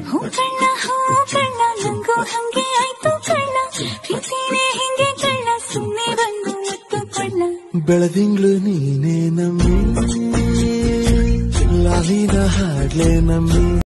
ಹೂ ಕಣ್ಣ ನಂಗೂ ಹಂಗೆ ಆಯ್ತು ಕಣ್ಣ ಪ್ರೀತಿನೇ ಹಿಂಗೆ ಕಣ್ಣ ಸುಮ್ಮನೆ ಬಂದು ಮುತ್ತು ಕಣ್ಣ ಬೆಳದಿಂಗ್ಳು ನೀನೇ ನಮ್ಮಿ ಲಾಲಿನ ಹಾಡ್ಲೆ ನಮ್ಮಿ